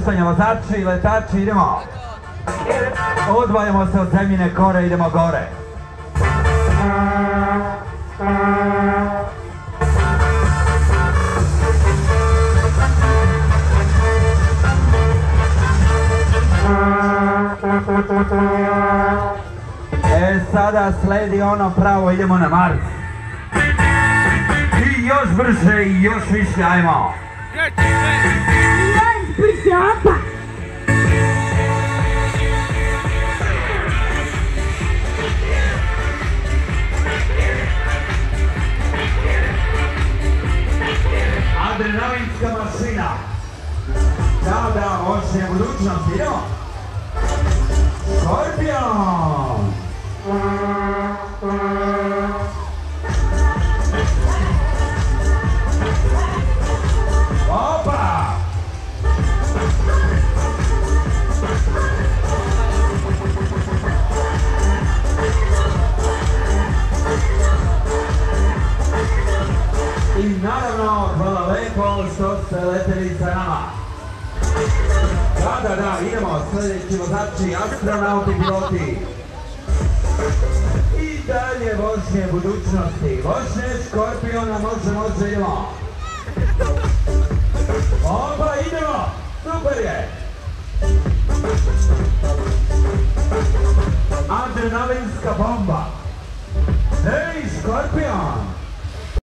spuštanja, vozači, letači, idemo. Odvajamo se od zemljine kore, idemo gore. Sada sledi ono pravo, idemo na Mars. I još brže i još više, ajmo. Još brže, opa. Adrenalinska mašina. Da, očne budućnosti, idemo. Skorpion. Opa! I naravno, hvala lepo što ste leteli sa nama. Da, idemo, sljedeći vozači, astronauti, piloti. I dalje vožnje budućnosti. Vožnje Skorpiona, može, idemo. Opa, idemo, super je. Adrenalinska bomba. Hej, Skorpion.